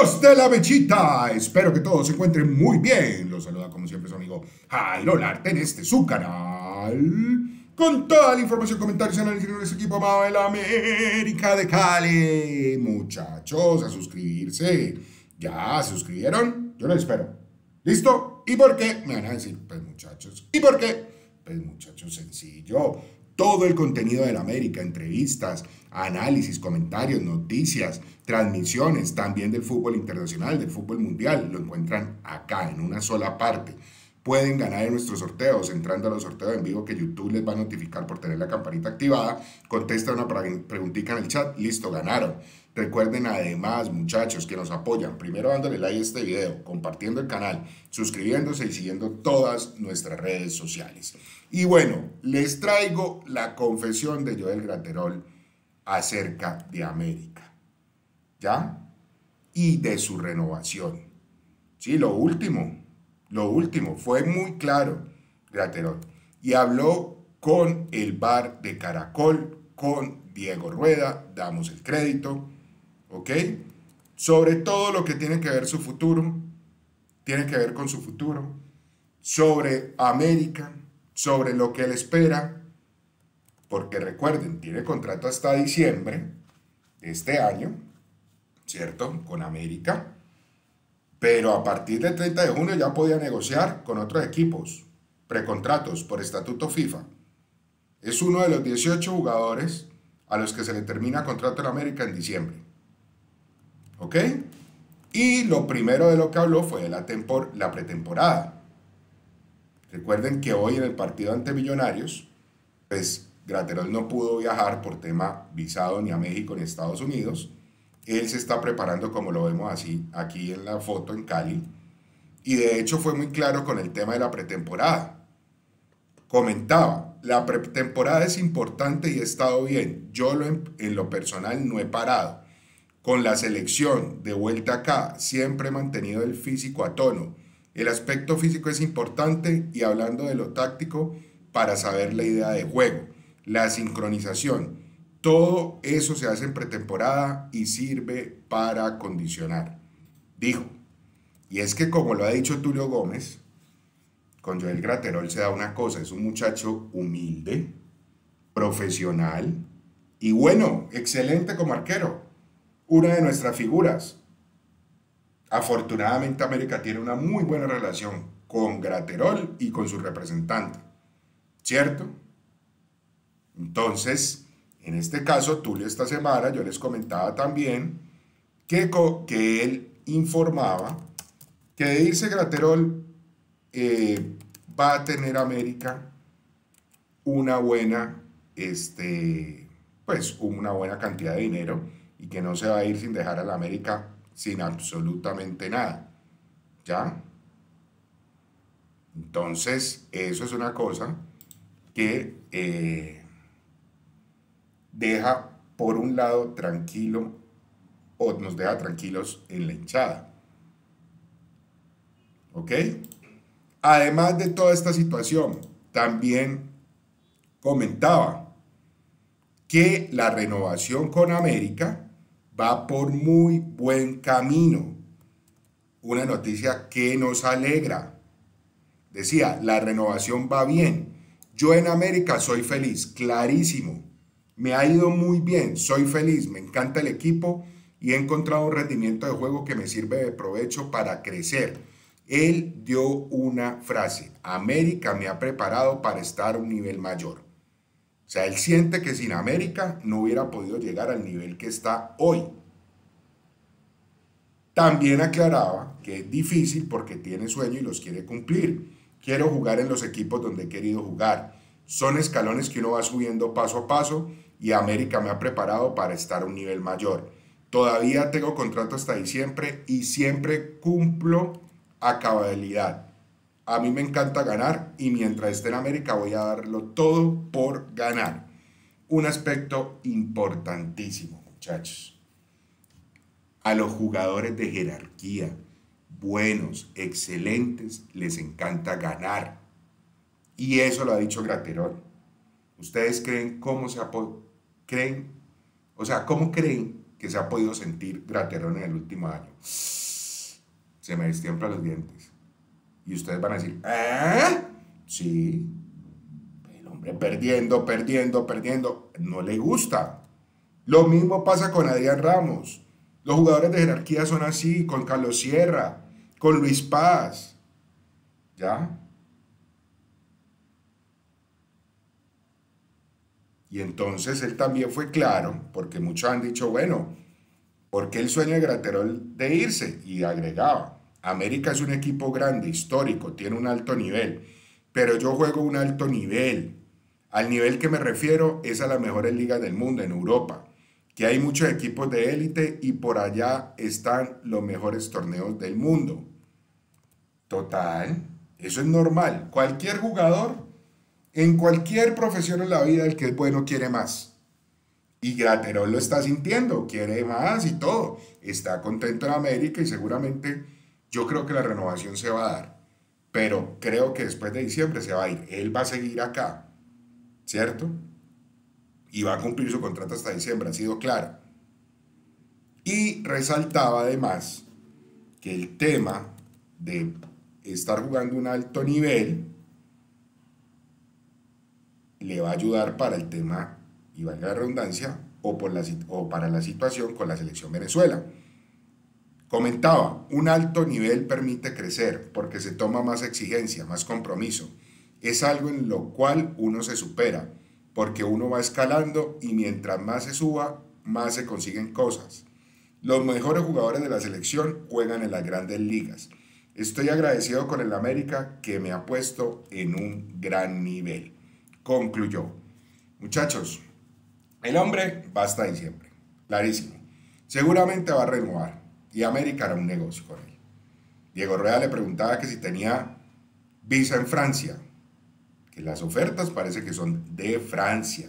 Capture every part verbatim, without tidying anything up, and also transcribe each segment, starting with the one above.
Amigos de La Mechita, espero que todos se encuentren muy bien. Los saluda como siempre su amigo Jairo Larte en este su canal, con toda la información, comentarios y análisis de nuestro equipo amado de la América de Cali. Muchachos, a suscribirse. ¿Ya se suscribieron? Yo lo espero. ¿Listo? ¿Y por qué? Me van a decir, pues muchachos, ¿y por qué? Pues muchachos, sencillo. Todo el contenido de la América, entrevistas, análisis, comentarios, noticias, transmisiones, también del fútbol internacional, del fútbol mundial, lo encuentran acá en una sola parte. Pueden ganar en nuestros sorteos entrando a los sorteos en vivo que YouTube les va a notificar por tener la campanita activada. Contesta una preguntita en el chat, listo, ganaron. Recuerden además, muchachos, que nos apoyan, primero dándole like a este video, compartiendo el canal, suscribiéndose y siguiendo todas nuestras redes sociales. Y bueno, les traigo la confesión de Joel Graterol acerca de América, ¿ya? Y de su renovación. Sí, lo último, lo último, fue muy claro Graterol. Y habló con el bar de Caracol, con Diego Rueda, damos el crédito, ¿ok? Sobre todo lo que tiene que ver su futuro, tiene que ver con su futuro, sobre América, sobre lo que él espera, porque recuerden, tiene contrato hasta diciembre de este año, ¿cierto? Con América, pero a partir del treinta de junio ya podía negociar con otros equipos, precontratos por estatuto FIFA. Es uno de los dieciocho jugadores a los que se le termina contrato en América en diciembre. ¿Ok? Y lo primero de lo que habló fue de la, tempor la pretemporada. Recuerden que hoy en el partido ante Millonarios, pues Graterol no pudo viajar por tema visado ni a México ni a Estados Unidos. Él se está preparando, como lo vemos así aquí en la foto, en Cali. Y de hecho fue muy claro con el tema de la pretemporada. Comentaba, la pretemporada es importante y he estado bien. Yo lo, en lo personal no he parado. Con la selección de vuelta acá, siempre he mantenido el físico a tono. El aspecto físico es importante y hablando de lo táctico, para saber la idea de juego, la sincronización, todo eso se hace en pretemporada y sirve para acondicionar, dijo. Y es que como lo ha dicho Tulio Gómez, con Joel Graterol se da una cosa, es un muchacho humilde, profesional y bueno, excelente como arquero. Una de nuestras figuras. Afortunadamente América tiene una muy buena relación con Graterol y con su representante, ¿cierto? Entonces, en este caso, Tulio esta semana, yo les comentaba también que, que él informaba que de irse Graterol eh, va a tener América una buena, este, pues una buena cantidad de dinero y que no se va a ir sin dejar a la América sin absolutamente nada, ¿ya? Entonces, eso es una cosa que eh, deja, por un lado, tranquilo, o nos deja tranquilos en la hinchada, ¿ok? Además de toda esta situación, también comentaba que la renovación con América va por muy buen camino. Una noticia que nos alegra. Decía, la renovación va bien. Yo en América soy feliz, clarísimo. Me ha ido muy bien, soy feliz, me encanta el equipo y he encontrado un rendimiento de juego que me sirve de provecho para crecer. Él dio una frase, América me ha preparado para estar a un nivel mayor. O sea, él siente que sin América no hubiera podido llegar al nivel que está hoy. También aclaraba que es difícil porque tiene sueño y los quiere cumplir. Quiero jugar en los equipos donde he querido jugar. Son escalones que uno va subiendo paso a paso y América me ha preparado para estar a un nivel mayor. Todavía tengo contrato hasta diciembre y siempre cumplo a cabalidad. A mí me encanta ganar y mientras esté en América voy a darlo todo por ganar. Un aspecto importantísimo, muchachos. A los jugadores de jerarquía, buenos, excelentes, les encanta ganar. Y eso lo ha dicho Graterol. ¿Ustedes creen cómo se creen? O sea, ¿cómo creen que se ha podido sentir Graterol en el último año. Se me destiemplan los dientes. Y ustedes van a decir, ¿eh? Sí. El hombre perdiendo, perdiendo, perdiendo. No le gusta. Lo mismo pasa con Adrián Ramos. Los jugadores de jerarquía son así, con Carlos Sierra, con Luis Paz. ¿Ya? Y entonces él también fue claro, porque muchos han dicho, bueno, ¿por qué el sueño de Graterol de irse? Y agregaba, América es un equipo grande, histórico, tiene un alto nivel, pero yo juego un alto nivel. Al nivel que me refiero es a las mejores ligas del mundo, en Europa, que hay muchos equipos de élite y por allá están los mejores torneos del mundo. Total, eso es normal. Cualquier jugador, en cualquier profesión en la vida, el que es bueno quiere más. Y Graterol lo está sintiendo, quiere más y todo. Está contento en América y seguramente yo creo que la renovación se va a dar. Pero creo que después de diciembre se va a ir. Él va a seguir acá, ¿cierto? Y va a cumplir su contrato hasta diciembre, ha sido claro. Y resaltaba además que el tema de estar jugando un alto nivel le va a ayudar para el tema, y valga la redundancia, o, por la, o para la situación con la selección Venezuela. Comentaba, un alto nivel permite crecer porque se toma más exigencia, más compromiso. Es algo en lo cual uno se supera, porque uno va escalando y mientras más se suba, más se consiguen cosas. Los mejores jugadores de la selección juegan en las grandes ligas. Estoy agradecido con el América que me ha puesto en un gran nivel. Concluyó. Muchachos, el hombre va hasta diciembre, clarísimo. Seguramente va a renovar y América hará un negocio con él. Diego Rueda le preguntaba que si tenía visa en Francia, que las ofertas parece que son de Francia.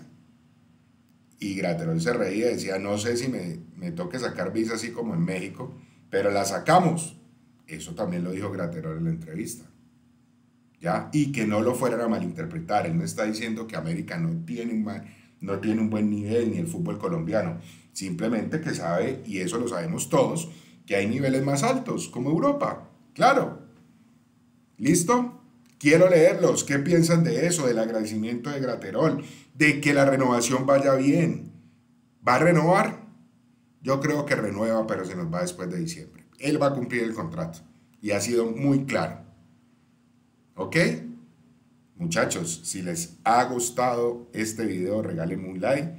Y Graterol se reía y decía, no sé si me, me toque sacar visa así como en México, pero la sacamos. Eso también lo dijo Graterol en la entrevista. ¿Ya? Y que no lo fueran a malinterpretar. Él no está diciendo que América no tiene, un mal, no tiene un buen nivel, ni el fútbol colombiano. Simplemente que sabe, y eso lo sabemos todos, que hay niveles más altos, como Europa. Claro. ¿Listo? Quiero leerlos. ¿Qué piensan de eso? Del agradecimiento de Graterol, de que la renovación vaya bien. ¿Va a renovar? Yo creo que renueva, pero se nos va después de diciembre. Él va a cumplir el contrato. Y ha sido muy claro. ¿Ok? Muchachos, si les ha gustado este video, regálenme un like,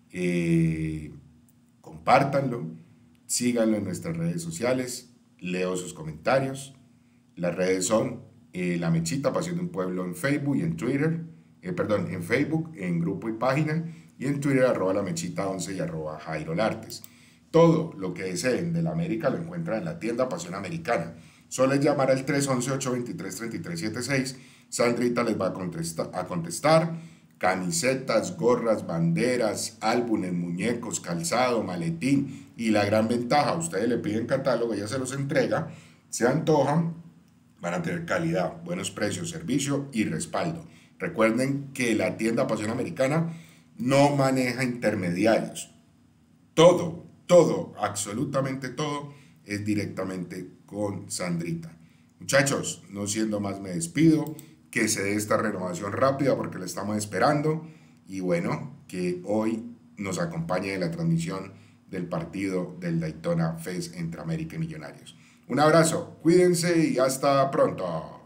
eh, compártanlo, síganlo en nuestras redes sociales, leo sus comentarios. Las redes son eh, La Mechita, Pasión de un Pueblo en Facebook y en Twitter, eh, perdón, en Facebook, en grupo y página, y en Twitter, arroba La Mechita once y arroba Jairo Lartes. Todo lo que deseen de la América lo encuentran en la tienda Pasión Americana. Solo es llamar al tres once, ocho veintitrés, treinta y tres setenta y seis. Sandrita les va a contestar, a contestar. Camisetas, gorras, banderas, álbumes, muñecos, calzado, maletín. Y la gran ventaja, ustedes le piden catálogo, ella se los entrega, se antojan, van a tener calidad, buenos precios, servicio y respaldo. Recuerden que la tienda Pasión Americana no maneja intermediarios. Todo, todo, absolutamente todo es directamente con Sandrita. Muchachos, no siendo más me despido, que se dé esta renovación rápida porque la estamos esperando y bueno, que hoy nos acompañe en la transmisión del partido del Daytona Fest entre América y Millonarios. Un abrazo, cuídense y hasta pronto.